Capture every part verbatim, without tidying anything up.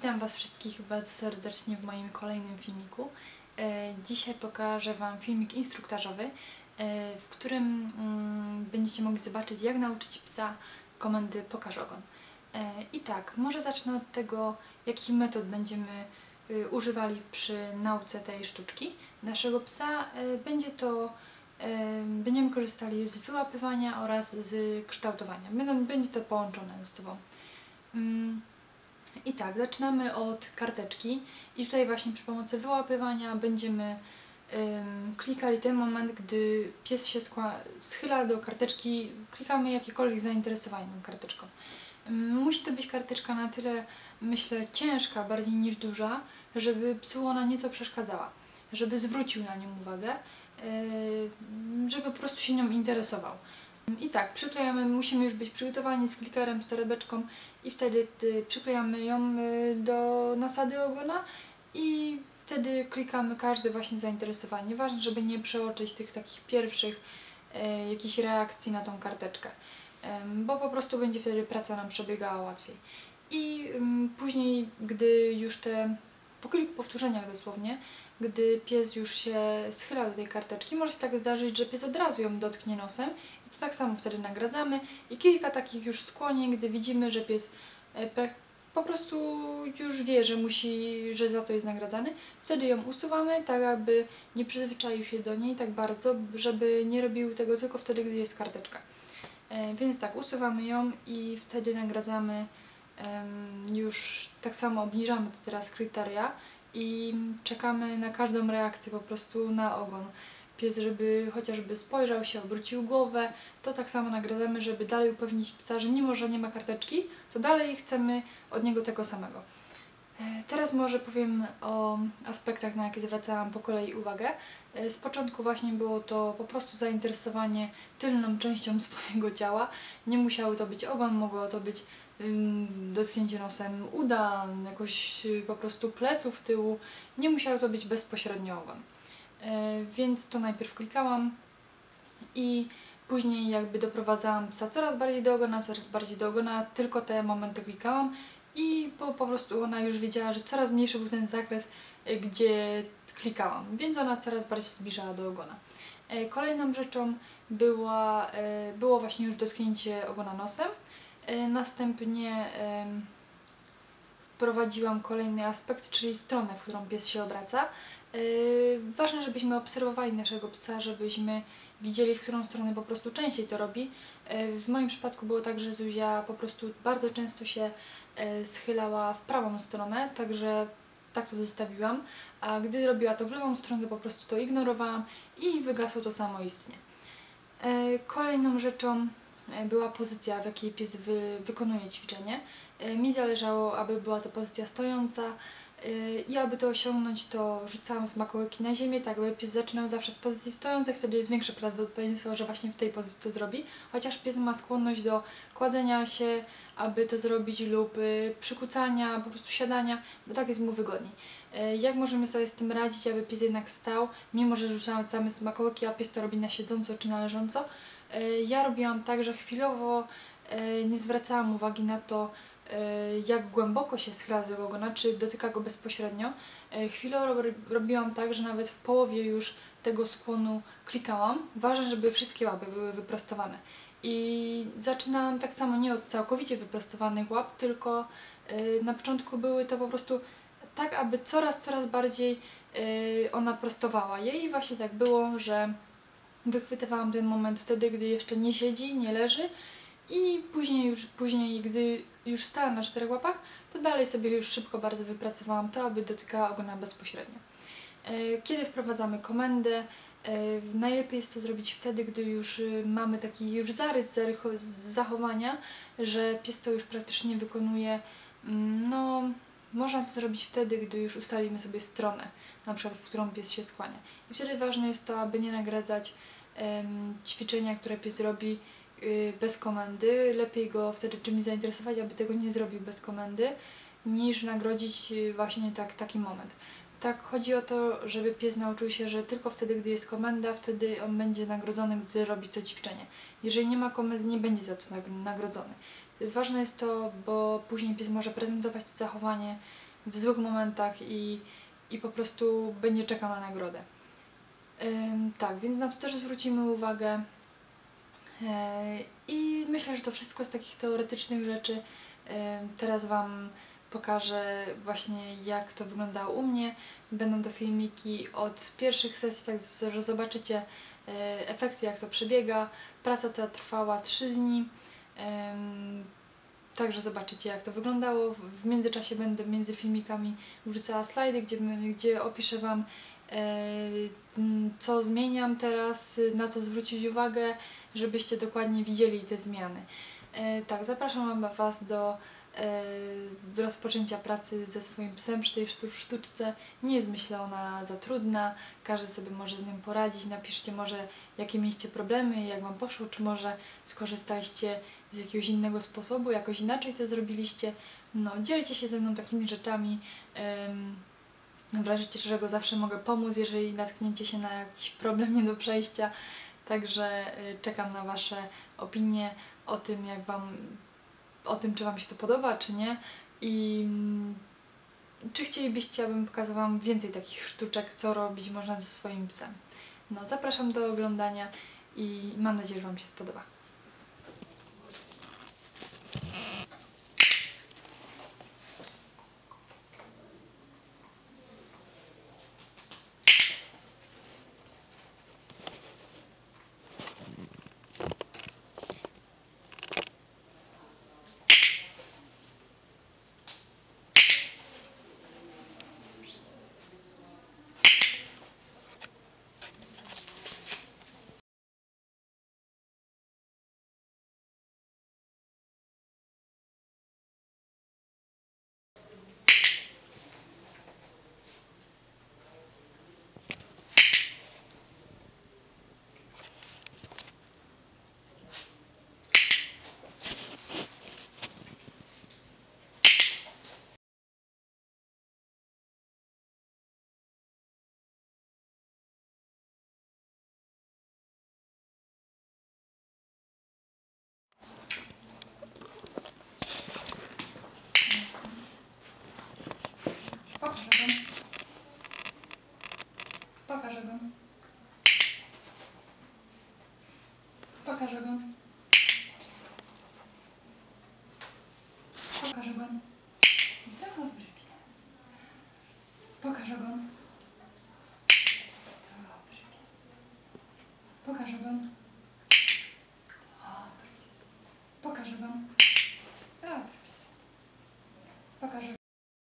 Witam Was wszystkich bardzo serdecznie w moim kolejnym filmiku. E, dzisiaj pokażę Wam filmik instruktażowy, e, w którym mm, będziecie mogli zobaczyć, jak nauczyć psa komendy pokaż ogon. E, I tak, może zacznę od tego, jakich metod będziemy y, używali przy nauce tej sztuczki naszego psa. E, będzie to, e, będziemy korzystali z wyłapywania oraz z kształtowania. Będą, będzie to połączone ze sobą. Mm. I tak, zaczynamy od karteczki i tutaj właśnie przy pomocy wyłapywania będziemy ym, klikali ten moment, gdy pies się schyla do karteczki, klikamy jakiekolwiek zainteresowanie tą karteczką. Ym, musi to być karteczka na tyle, myślę, ciężka bardziej niż duża, żeby psu ona nieco przeszkadzała, żeby zwrócił na nią uwagę, yy, żeby po prostu się nią interesował. I tak, przyklejamy, musimy już być przygotowani z klikerem, z torebeczką i wtedy y, przyklejamy ją y, do nasady ogona i wtedy klikamy każde właśnie zainteresowanie. Ważne, żeby nie przeoczyć tych takich pierwszych y, jakichś reakcji na tą karteczkę, y, bo po prostu będzie wtedy praca nam przebiegała łatwiej. I y, później, gdy już te po kilku powtórzeniach dosłownie, gdy pies już się schylał do tej karteczki, może się tak zdarzyć, że pies od razu ją dotknie nosem i to tak samo wtedy nagradzamy. I kilka takich już skłonień, gdy widzimy, że pies po prostu już wie, że musi, że za to jest nagradzany, wtedy ją usuwamy, tak aby nie przyzwyczaił się do niej tak bardzo, żeby nie robił tego tylko wtedy, gdy jest karteczka. E, więc tak, usuwamy ją i wtedy nagradzamy. Już tak samo obniżamy teraz kryteria i czekamy na każdą reakcję po prostu na ogon. Pies, żeby chociażby spojrzał się, obrócił głowę, to tak samo nagradzamy, żeby dalej upewnić psa, że mimo, że nie ma karteczki, to dalej chcemy od niego tego samego. Teraz może powiem o aspektach, na jakie zwracałam po kolei uwagę. Z początku właśnie było to po prostu zainteresowanie tylną częścią swojego ciała. Nie musiały to być ogon, mogło to być dotknięcie nosem uda, jakoś po prostu pleców, tyłu. Nie musiało to być bezpośrednio ogon. Więc to najpierw klikałam i później jakby doprowadzałam psa coraz bardziej do ogona, coraz bardziej do ogona, tylko te momenty klikałam i po, po prostu ona już wiedziała, że coraz mniejszy był ten zakres, gdzie klikałam, więc ona coraz bardziej się zbliżała do ogona. Kolejną rzeczą była, było właśnie już dotknięcie ogona nosem. Następnie wprowadziłam kolejny aspekt, czyli stronę, w którą pies się obraca. Yy, ważne, żebyśmy obserwowali naszego psa, żebyśmy widzieli, w którą stronę po prostu częściej to robi. Yy, w moim przypadku było tak, że Zuzia po prostu bardzo często się yy, schylała w prawą stronę, także tak to zostawiłam, a gdy robiła to w lewą stronę, po prostu to ignorowałam i wygasło to samoistnie. Yy, kolejną rzeczą była pozycja, w jakiej pies wy, wykonuje ćwiczenie. Mi zależało, aby była to pozycja stojąca i aby to osiągnąć, to rzucałam smakołyki na ziemię, tak aby pies zaczynał zawsze z pozycji stojącej, wtedy jest większe prawdopodobieństwo, że właśnie w tej pozycji to zrobi, chociaż pies ma skłonność do kładzenia się, aby to zrobić, lub przykucania, po prostu siadania, bo tak jest mu wygodniej. Jak możemy sobie z tym radzić, aby pies jednak stał, mimo że rzucamy smakołyki, a pies to robi na siedząco czy na leżąco? Ja robiłam tak, że chwilowo nie zwracałam uwagi na to, jak głęboko się schyla do tego ogona, czy dotyka go bezpośrednio. Chwilowo robiłam tak, że nawet w połowie już tego skłonu klikałam. Ważne, żeby wszystkie łapy były wyprostowane. I zaczynałam tak samo nie od całkowicie wyprostowanych łap, tylko na początku były to po prostu tak, aby coraz, coraz bardziej ona prostowała je. I właśnie tak było, że wychwytywałam ten moment wtedy, gdy jeszcze nie siedzi, nie leży, i później, już, później gdy już stała na czterech łapach, to dalej sobie już szybko bardzo wypracowałam to, aby dotykała ogona bezpośrednio. Kiedy wprowadzamy komendę, najlepiej jest to zrobić wtedy, gdy już mamy taki już zarys zachowania, że pies to już praktycznie wykonuje. No, można to zrobić wtedy, gdy już ustalimy sobie stronę, na przykład w którą pies się skłania. I wtedy ważne jest to, aby nie nagradzać um, ćwiczenia, które pies robi yy, bez komendy. Lepiej go wtedy czymś zainteresować, aby tego nie zrobił bez komendy, niż nagrodzić właśnie tak, taki moment. Tak, chodzi o to, żeby pies nauczył się, że tylko wtedy, gdy jest komenda, wtedy on będzie nagrodzony, gdy robi to ćwiczenie. Jeżeli nie ma komendy, nie będzie za to nagrodzony. Ważne jest to, bo później pies może prezentować to zachowanie w złych momentach i, i po prostu będzie czekał na nagrodę. Ym, tak, więc na to też zwrócimy uwagę. I myślę, że to wszystko z takich teoretycznych rzeczy. Teraz Wam pokażę właśnie, jak to wyglądało u mnie. Będą to filmiki od pierwszych sesji, tak że zobaczycie efekty, jak to przebiega. Praca ta trwała trzy dni. Także zobaczycie, jak to wyglądało. W międzyczasie będę między filmikami wrzucała slajdy, gdzie, gdzie opiszę Wam, co zmieniam teraz, na co zwrócić uwagę, żebyście dokładnie widzieli te zmiany. Tak, zapraszam Was do rozpoczęcia pracy ze swoim psem przy tej sztuczce. Nie jest, myślę, ona za trudna, każdy sobie może z nią poradzić. Napiszcie może, jakie mieliście problemy, jak Wam poszło, czy może skorzystaliście z jakiegoś innego sposobu, jakoś inaczej to zrobiliście. No, dzielcie się ze mną takimi rzeczami. W razie czego zawsze mogę pomóc, jeżeli natkniecie się na jakiś problem nie do przejścia. Także czekam na Wasze opinie o tym, jak Wam, o tym, czy Wam się to podoba, czy nie. I czy chcielibyście, abym pokazała Wam więcej takich sztuczek, co robić można ze swoim psem. No, zapraszam do oglądania i mam nadzieję, że Wam się spodoba. Pokażę go. Pokażę go. Pokażę go. Dobry pies. Pokażę go. Dobry pies. Pokażę go. Dobry pies. Pokażę go. Dobry pies. Pokażę go.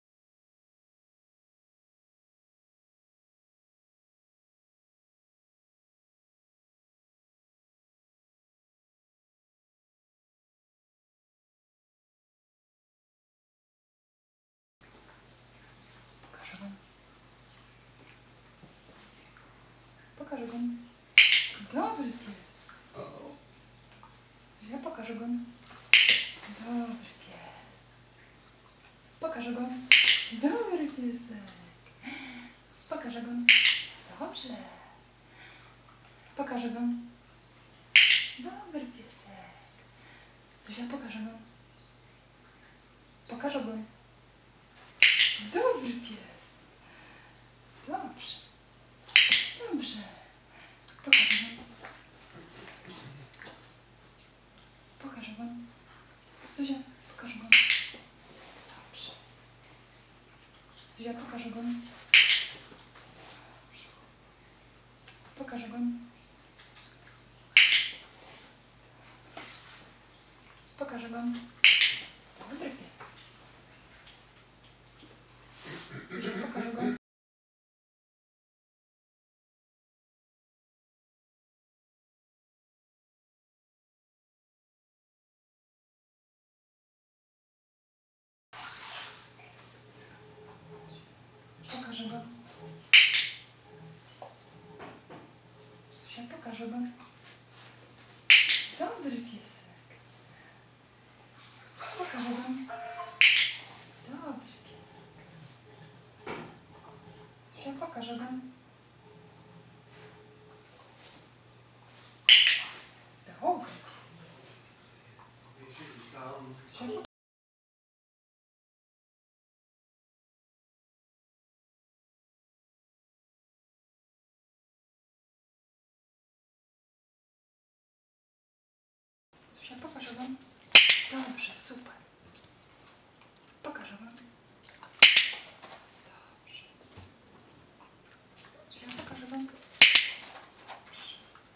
Pokażę go. Dobry pies. Ja pokażę go. Dobry pies. Pokażę go. Dobry piesek. Pokażę go. Dobrze. Pokażę go. Dobry piesek. Zuzia, pokażę go. Pokażę go. Dobry pies. Dobrze. Dobrze. Pokażę go. Pokażę go. Zuzia, pokażę go. Dobrze. Zuzia, pokażę go. Dobrze. Pokażę go. Pokażę go. Dobry pies. Zuzia, pokażę go. Pokażę go. Zuzia, pokażę go. Dobry piesek. Pokażę go. Dobry piesek. Zuzia, pokażę go. Dobry. Zuzia, pokażę wam. Dobrze, super. Pokażę wam. Dobrze. Zuzia, pokażę wam. Dobrze.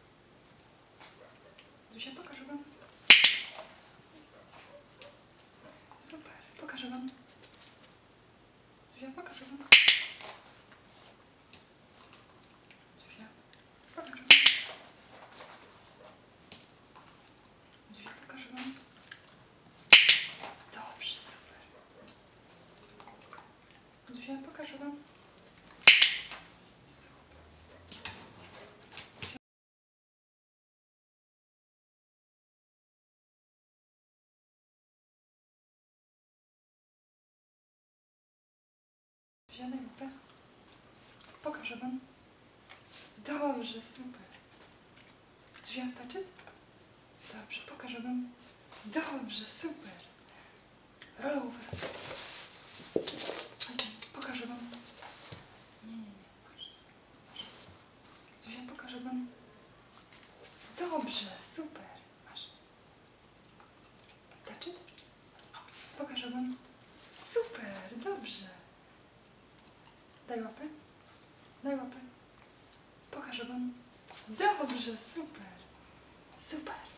Zuzia, pokażę wam. Super, pokażę wam. Zuzia, pokażę wam. Zuzia, pokażę wam. Zuzia, pokażę wam. Dobrze, super. Zuzia, pokażę wam. Zuzia, daj łapę. Pokażę wam. Dobrze, super. Zuzia, patrzy? Dobrze, pokażę wam. Dobrze, super. Roll over. Chodź, pokażę wam. Nie, nie, nie. Masz. Masz. Zuzia, pokażę wam. Dobrze, super. Masz. Patrzy? Pokażę wam. Super, dobrze. Daj łapę. Daj łapę. Pokażę wam. Dobrze, super. Super.